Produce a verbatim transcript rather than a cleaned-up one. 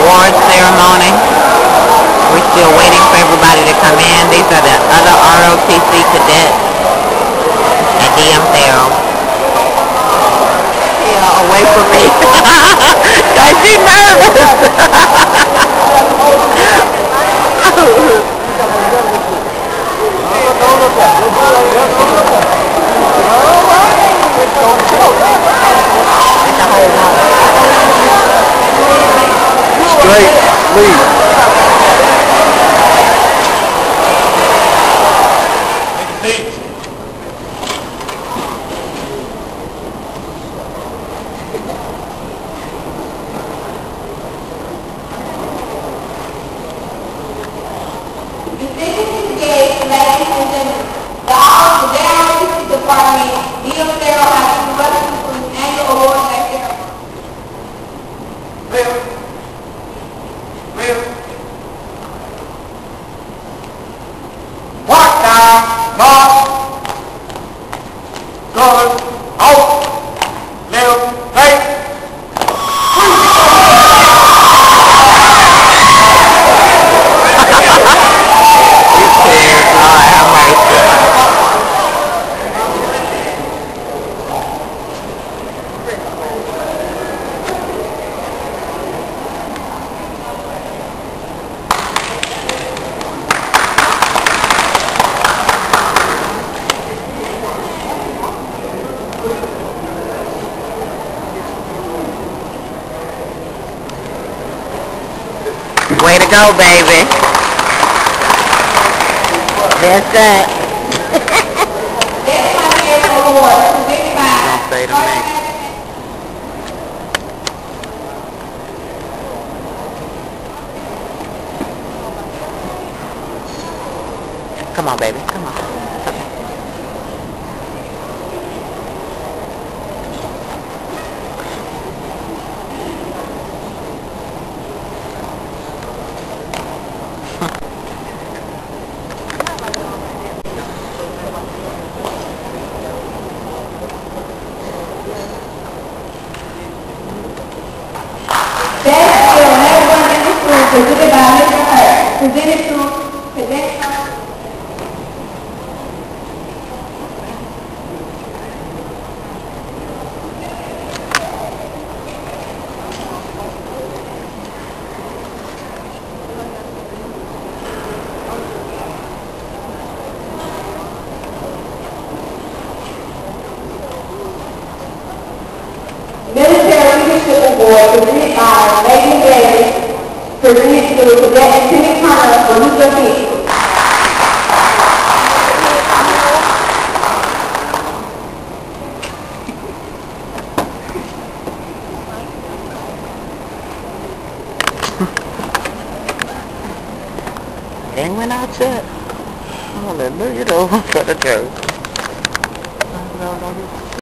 awards ceremony. We're still waiting for everybody to come in. These are the other R O T C cadets at D M Farrell. Yeah, away from me. Cause she's nervous. Straight, lead. Way to go, baby. That's it. Don't say to me. Come on, baby. Come on. Presented by Mister Hurt. Presented to present. Military Leadership Award presented by Lady Davis. Presented to Cadet Timmy Turner for Nuclear Peace. Ain't went out yet. Hallelujah, though, for the truth.